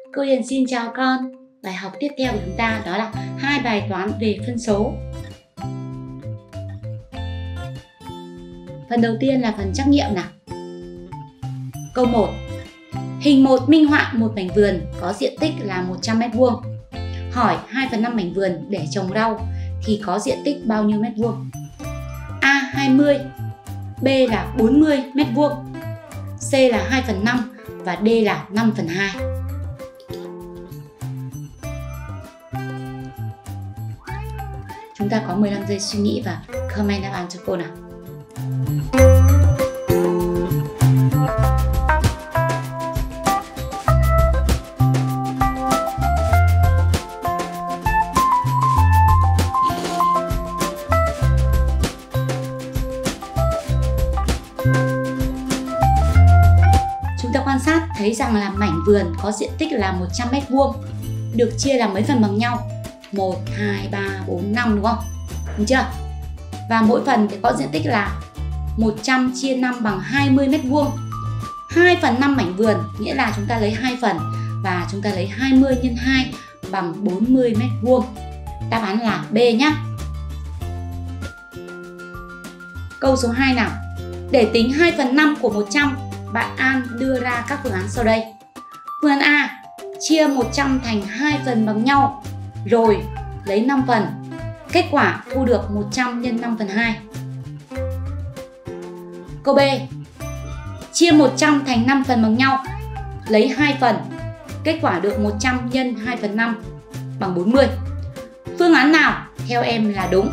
Cô Hiền xin chào con. Bài học tiếp theo của chúng ta đó là 2 bài toán về phân số. Phần đầu tiên là phần trắc nghiệm nào. Câu 1. Hình 1 minh họa một mảnh vườn có diện tích là 100 m². Hỏi 2/5 mảnh vườn để trồng rau thì có diện tích bao nhiêu mét vuông? A 20, B là 40 m², C là 2/5 và D là 5/2. Chúng ta có 15 giây suy nghĩ và comment đáp án cho cô nào. Chúng ta quan sát thấy rằng là mảnh vườn có diện tích là 100 m², được chia làm mấy phần bằng nhau? 1, 2, 3, 4, 5 đúng không? Đúng chưa? Và mỗi phần thì có diện tích là 100 chia 5 bằng 20 m². 2/5 mảnh vườn nghĩa là chúng ta lấy 2 phần và chúng ta lấy 20 x 2 bằng 40 m². Đáp án là B nhé. Câu số 2 nào. Để tính 2/5 của 100, bạn An đưa ra các phương án sau đây. Phương án A, chia 100 thành 2 phần bằng nhau, rồi lấy 5 phần. Kết quả thu được 100 x 5/2. Câu B, chia 100 thành 5 phần bằng nhau, lấy 2 phần. Kết quả được 100 x 2/5 bằng 40. Phương án nào theo em là đúng?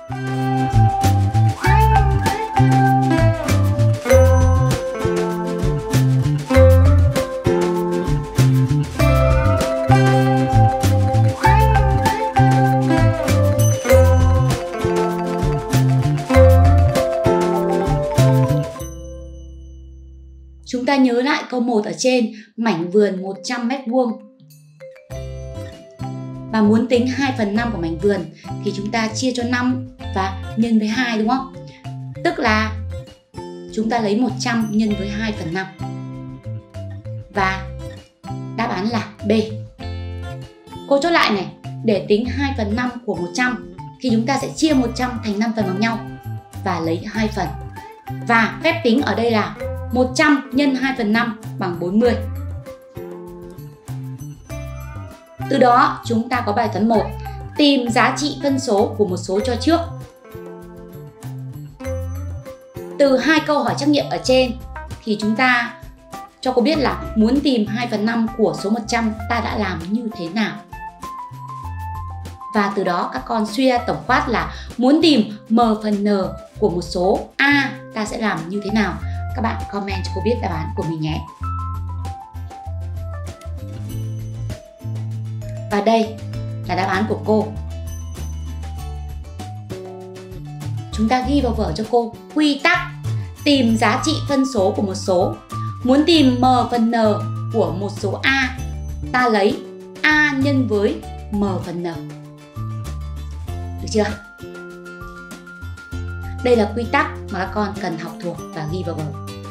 Chúng ta nhớ lại câu 1 ở trên, mảnh vườn 100 m². Và muốn tính 2/5 của mảnh vườn thì chúng ta chia cho 5 và nhân với 2 đúng không? Tức là chúng ta lấy 100 nhân với 2/5. Và đáp án là B. Cô chốt lại này, để tính 2/5 của 100 thì chúng ta sẽ chia 100 thành 5 phần bằng nhau và lấy 2 phần. Và phép tính ở đây là 100 x 2/5 bằng 40. Từ đó chúng ta có bài toán 1, tìm giá trị phân số của một số cho trước. Từ 2 câu hỏi trắc nghiệm ở trên thì chúng ta cho cô biết là muốn tìm 2/5 của số 100 ta đã làm như thế nào. Và từ đó các con suy ra tổng quát là muốn tìm m phần n của một số A ta sẽ làm như thế nào. Các bạn comment cho cô biết đáp án của mình nhé. Và đây là đáp án của cô. Chúng ta ghi vào vở cho cô quy tắc tìm giá trị phân số của một số. Muốn tìm m phần n của một số A, ta lấy A nhân với m phần n. Được chưa? Đây là quy tắc mà các con cần học thuộc và ghi vào vở.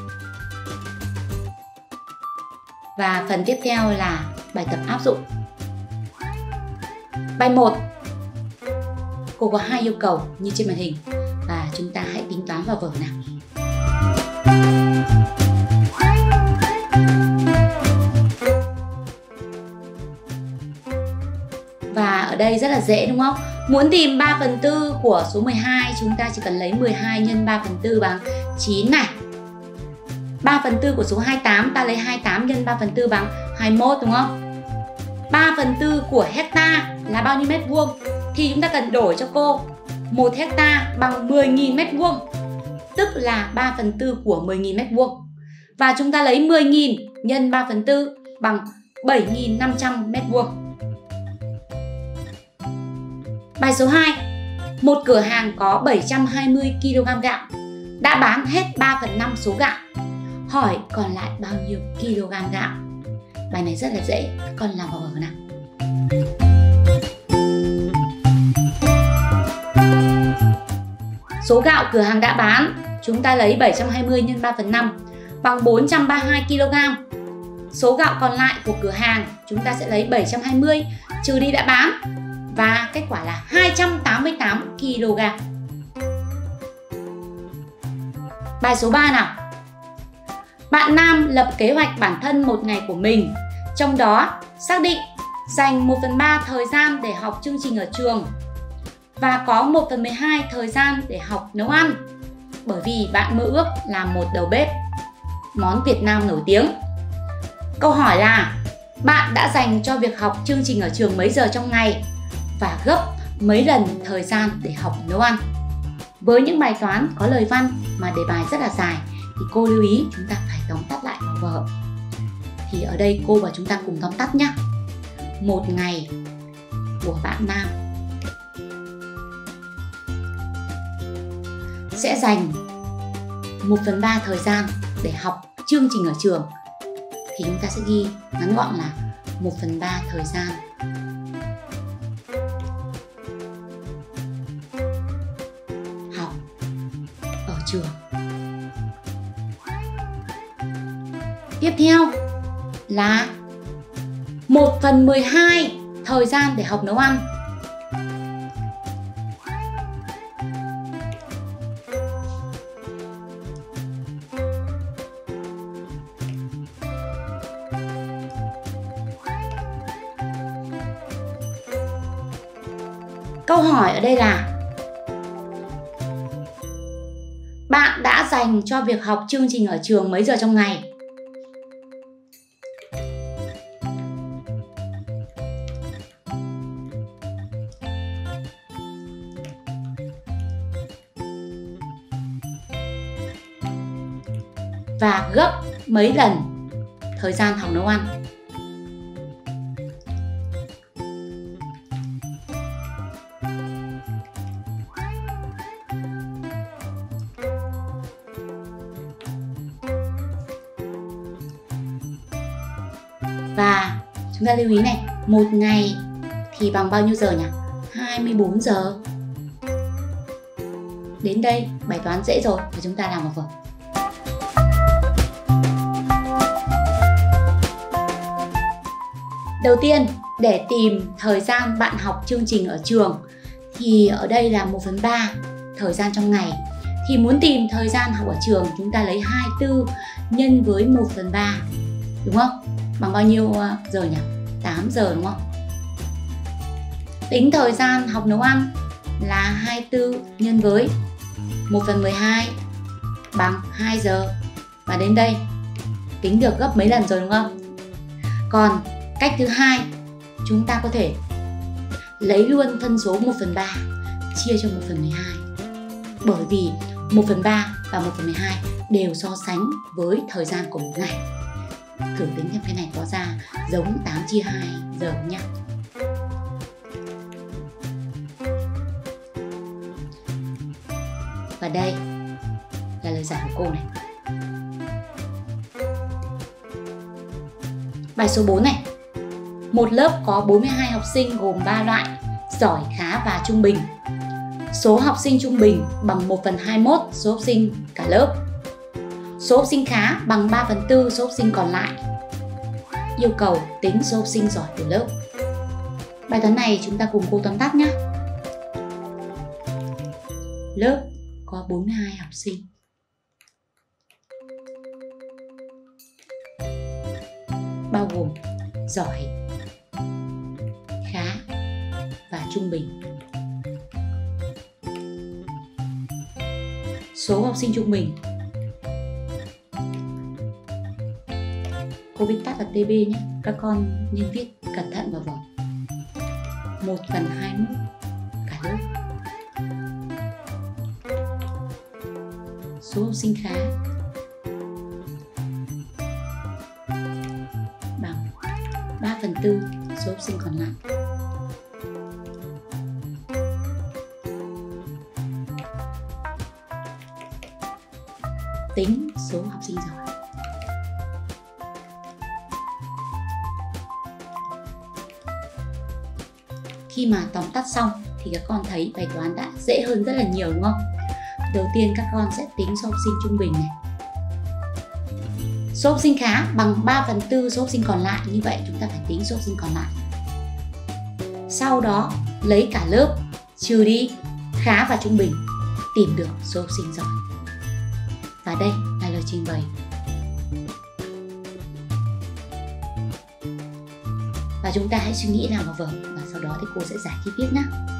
Và phần tiếp theo là bài tập áp dụng. Bài 1. Cô có 2 yêu cầu như trên màn hình và chúng ta hãy tính toán vào vở nào. Và ở đây rất là dễ đúng không? Muốn tìm 3/4 của số 12, chúng ta chỉ cần lấy 12 x 3/4 bằng 9 này. 3/4 của số 28, ta lấy 28 x 3/4 bằng 21 đúng không? 3/4 của hecta là bao nhiêu mét vuông? Thì chúng ta cần đổi cho cô 1 hecta bằng 10.000 m², tức là 3/4 của 10.000 m². Và chúng ta lấy 10.000 x 3/4 bằng 7.500 m². Bài số 2. Một cửa hàng có 720 kg gạo, đã bán hết 3/5 số gạo. Hỏi còn lại bao nhiêu kg gạo? Bài này rất là dễ, các con làm vào vở nào. Số gạo cửa hàng đã bán, chúng ta lấy 720 x 3/5 bằng 432 kg. số gạo còn lại của cửa hàng chúng ta sẽ lấy 720 trừ đi đã bán và kết quả là 288 kg. Bài số 3 nào. Bạn Nam lập kế hoạch bản thân một ngày của mình, trong đó xác định dành 1/3 thời gian để học chương trình ở trường và có 1/12 thời gian để học nấu ăn, bởi vì bạn mơ ước làm một đầu bếp món Việt Nam nổi tiếng. Câu hỏi là bạn đã dành cho việc học chương trình ở trường mấy giờ trong ngày và gấp mấy lần thời gian để học nấu ăn. Với những bài toán có lời văn mà đề bài rất là dài thì cô lưu ý chúng ta phải tóm tắt lại vào vở. Thì ở đây cô và chúng ta cùng tóm tắt nhé. Một ngày của bạn Nam sẽ dành 1/3 thời gian để học chương trình ở trường, thì chúng ta sẽ ghi ngắn gọn là 1/3 thời gian học ở trường. Tiếp theo là 1/12 thời gian để học nấu ăn. Câu hỏi ở đây là bạn đã dành cho việc học chương trình ở trường mấy giờ trong ngày? Và gấp mấy lần thời gian học nấu ăn. Và chúng ta lưu ý này, một ngày thì bằng bao nhiêu giờ nhỉ? 24 giờ. Đến đây bài toán dễ rồi và chúng ta làm một vở. Đầu tiên, để tìm thời gian bạn học chương trình ở trường thì ở đây là 1/3 thời gian trong ngày. Thì muốn tìm thời gian học ở trường chúng ta lấy 24 nhân với 1/3, đúng không? Bằng bao nhiêu giờ nhỉ? 8 giờ đúng không? Tính thời gian học nấu ăn là 24 nhân với 1/12 bằng 2 giờ. Và đến đây tính được gấp mấy lần rồi đúng không? Còn cách thứ hai, chúng ta có thể lấy luôn phân số 1/3 chia cho 1/12. Bởi vì 1/3 và 1/12 đều so sánh với thời gian của một ngày. Thử tính xem cái này có ra giống 8/2 giờ nhé. Và đây là lời giải của cô này. Bài số 4 này. Một lớp có 42 học sinh gồm 3 loại: giỏi, khá và trung bình. Số học sinh trung bình bằng 1/21 số học sinh cả lớp. Số học sinh khá bằng 3/4 số học sinh còn lại. Yêu cầu tính số học sinh giỏi của lớp. Bài toán này chúng ta cùng cô tóm tắt nhé. Lớp có 42 học sinh. Bao gồm giỏi, khá và trung bình. Số học sinh trung bình, cô viết tắt là TB nhé, các con nên viết cẩn thận vào vở. 1/21 cả lớp. Số học sinh khá bằng 3/4 số học sinh còn lại. Tính số học sinh giỏi. Khi mà tóm tắt xong thì các con thấy bài toán đã dễ hơn rất là nhiều đúng không? Đầu tiên các con sẽ tính số học sinh trung bình này. Số Số học sinh khá bằng 3/4 số học sinh còn lại. Như vậy chúng ta phải tính số học sinh còn lại. Sau đó lấy cả lớp trừ đi khá và trung bình, tìm được số học sinh giỏi. Và đây là lời trình bày. Và chúng ta hãy suy nghĩ nào vào vở và sau đó thì cô sẽ giải chi tiết nhé.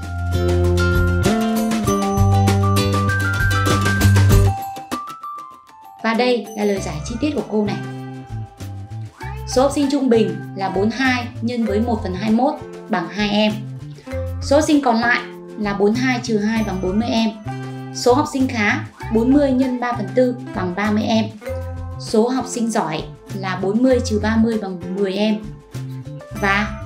Và đây là lời giải chi tiết của cô này. Số học sinh trung bình là 42 nhân với 1/21 bằng 2 em. Số học sinh còn lại là 42 trừ 2 bằng 40 em. Số học sinh khá 40 nhân 3/4 bằng 30 em. Số học sinh giỏi là 40 trừ 30 bằng 10 em. Và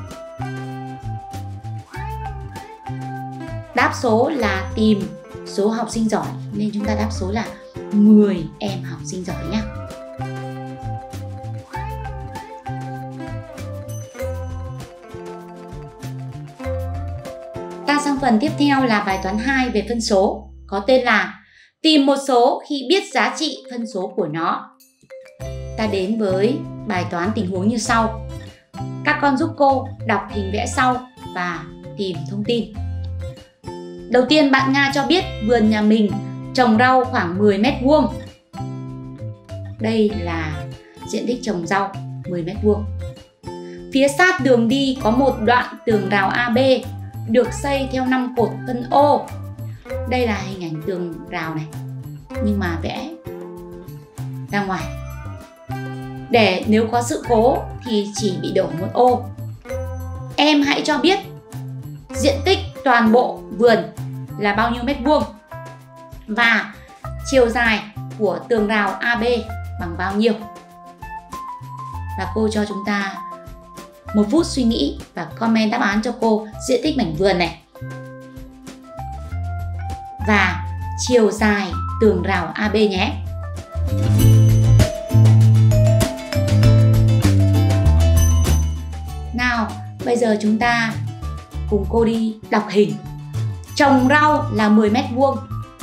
đáp số là tìm số học sinh giỏi, nên chúng ta đáp số là 10 em học sinh giỏi nhé. Ta sang phần tiếp theo là bài toán 2 về phân số, có tên là tìm một số khi biết giá trị phân số của nó. Ta đến với bài toán tình huống như sau. Các con giúp cô đọc hình vẽ sau và tìm thông tin. Đầu tiên bạn Nga cho biết vườn nhà mình trồng rau khoảng 10 m². Đây là diện tích trồng rau 10 m². Phía sát đường đi có một đoạn tường rào AB được xây theo 5 cột phân ô. Đây là hình ảnh tường rào này, nhưng mà vẽ ra ngoài. Để nếu có sự cố thì chỉ bị đổ một ô. Em hãy cho biết diện tích toàn bộ vườn là bao nhiêu m² và chiều dài của tường rào AB bằng bao nhiêu. Và cô cho chúng ta 1 phút suy nghĩ và comment đáp án cho cô diện tích mảnh vườn này và chiều dài tường rào AB nhé. Nào, bây giờ chúng ta cùng cô đi đọc hình. Trồng rau là 10 m²,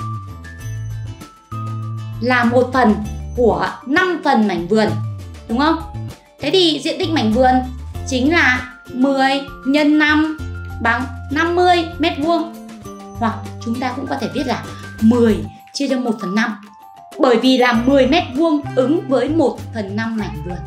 là 1 phần của 5 phần mảnh vườn, đúng không? Thế thì diện tích mảnh vườn chính là 10 x 5 bằng 50 m². Hoặc chúng ta cũng có thể viết là 10 chia cho 1/5, bởi vì là 10 m² ứng với 1/5 mảnh vườn.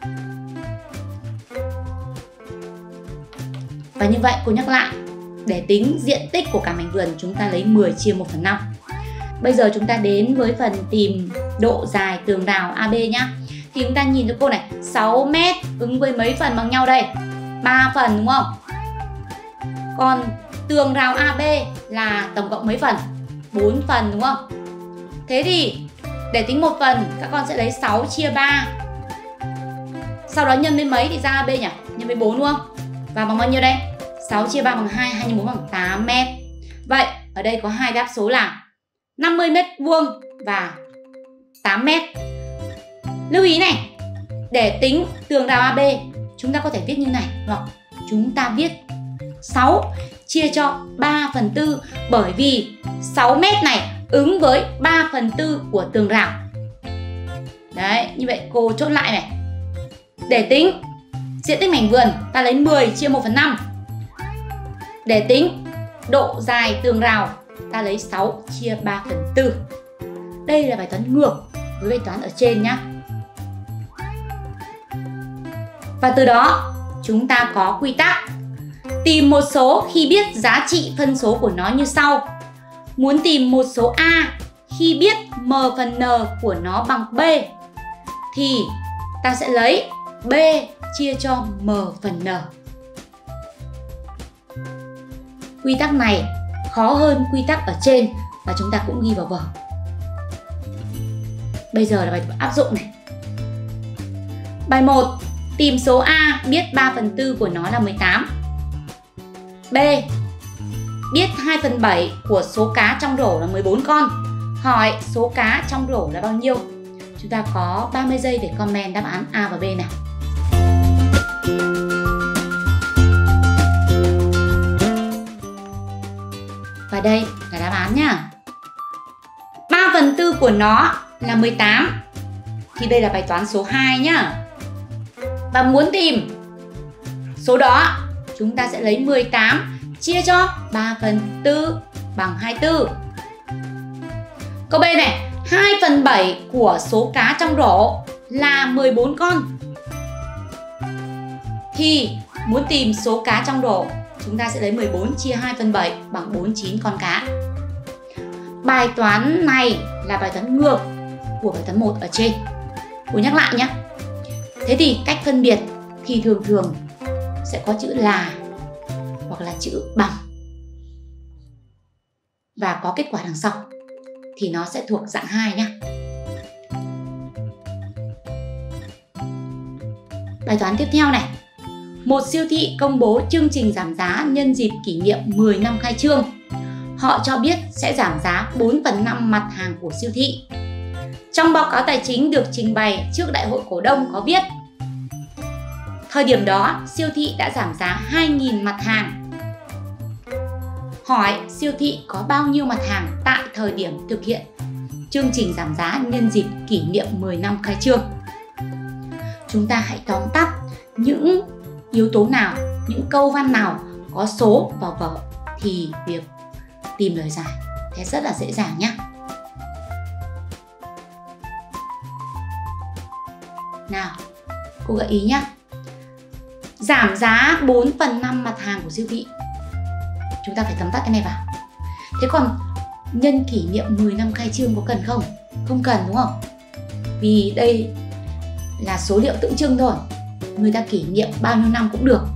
Và như vậy cô nhắc lại, để tính diện tích của cả mảnh vườn chúng ta lấy 10 chia 1/5. Bây giờ chúng ta đến với phần tìm độ dài tường rào AB nhá. Thì chúng ta nhìn cho cô này, 6 m ứng với mấy phần bằng nhau đây? 3 phần đúng không? Còn tường rào AB là tổng cộng mấy phần? 4 phần đúng không? Thế thì để tính 1 phần, các con sẽ lấy 6 chia 3. Sau đó nhân với mấy thì ra AB nhỉ? Nhân với 4 đúng không? Và bằng bao nhiêu đây? 6 chia 3 bằng 2, 2 x 4 bằng 8 m. Vậy ở đây có hai đáp số là 50 m² và 8 m. Lưu ý này, để tính tường rào AB chúng ta có thể viết như này, hoặc chúng ta viết 6 chia cho 3/4, bởi vì 6 m này ứng với 3/4 của tường rào. Đấy, như vậy cô chốt lại này. Để tính diện tích mảnh vườn ta lấy 10 chia 1/5. Để tính độ dài tường rào ta lấy 6 chia 3/4. Đây là bài toán ngược với bài toán ở trên nhá. Và từ đó chúng ta có quy tắc tìm một số khi biết giá trị phân số của nó như sau. Muốn tìm một số A khi biết m phần n của nó bằng B thì ta sẽ lấy B chia cho m phần n. Quy tắc này khó hơn quy tắc ở trên và chúng ta cũng ghi vào vở. Bây giờ là bài áp dụng này. Bài 1. Tìm số A biết 3/4 của nó là 18. B. Biết 2/7 của số cá trong rổ là 14 con. Hỏi số cá trong rổ là bao nhiêu? Chúng ta có 30 giây để comment đáp án A và B nào. Và đây là đáp án nhá. 3/4 của nó là 18. thì đây là bài toán số 2 nhá. Và muốn tìm số đó, chúng ta sẽ lấy 18 chia cho 3/4 bằng 24. Câu B này, 2/7 của số cá trong rổ là 14 con. Thì muốn tìm số cá trong rổ, chúng ta sẽ lấy 14 chia 2/7 bằng 49 con cá. Bài toán này là bài toán ngược của bài toán 1 ở trên. Cô nhắc lại nhé. Thế thì cách phân biệt thì thường sẽ có chữ là hoặc là chữ bằng. Và có kết quả đằng sau thì nó sẽ thuộc dạng 2 nhé. Bài toán tiếp theo này. Một siêu thị công bố chương trình giảm giá nhân dịp kỷ niệm 10 năm khai trương. Họ cho biết sẽ giảm giá 4/5 mặt hàng của siêu thị. Trong báo cáo tài chính được trình bày trước đại hội cổ đông có viết thời điểm đó siêu thị đã giảm giá 2.000 mặt hàng. Hỏi siêu thị có bao nhiêu mặt hàng tại thời điểm thực hiện chương trình giảm giá nhân dịp kỷ niệm 10 năm khai trương. Chúng ta hãy tóm tắt những yếu tố nào, những câu văn nào có số vào vở thì việc tìm lời giải thế rất là dễ dàng nhé. Nào, cô gợi ý nhé. Giảm giá 4/5 mặt hàng của siêu thị. Chúng ta phải tóm tắt cái này vào. Thế còn nhân kỷ niệm 10 năm khai trương có cần không? Không cần đúng không? Vì đây là số liệu tượng trưng thôi. Người ta kỷ niệm bao nhiêu năm cũng được.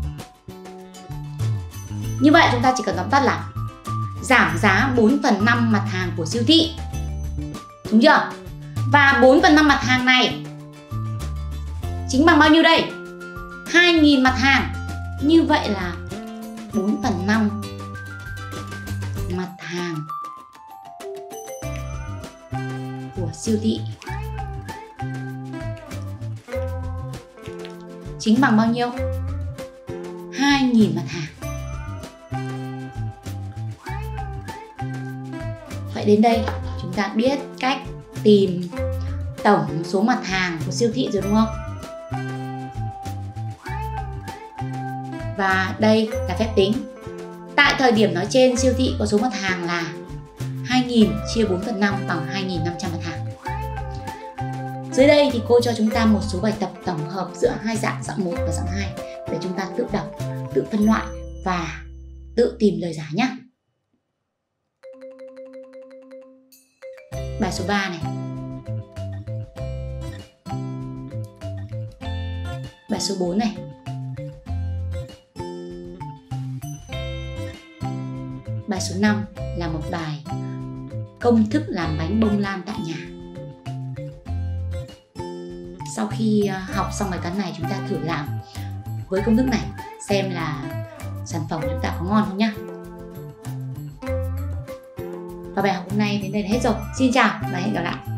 Như vậy chúng ta chỉ cần tóm tắt là giảm giá 4/5 mặt hàng của siêu thị. Đúng chưa? Và 4/5 mặt hàng này chính bằng bao nhiêu đây? 2.000 mặt hàng. Như vậy là 4/5 mặt hàng của siêu thị chính bằng bao nhiêu? 2.000 mặt hàng. Vậy đến đây chúng ta biết cách tìm tổng số mặt hàng của siêu thị rồi đúng không? Và đây là phép tính. Tại thời điểm nói trên siêu thị có số mặt hàng là 2.000 chia 4/5 bằng 2.500 mặt hàng. Dưới đây thì cô cho chúng ta một số bài tập tổng hợp giữa hai dạng 1 và dạng 2 để chúng ta tự đọc, tự phân loại và tự tìm lời giải nhé. Bài số 3 này. Bài số 4 này. Bài số 5 là một bài công thức làm bánh bông lan tại nhà. Sau khi học xong bài toán này chúng ta thử làm với công thức này xem là sản phẩm của chúng ta có ngon không nhá. Và bài học hôm nay đến đây là hết rồi. Xin chào và hẹn gặp lại.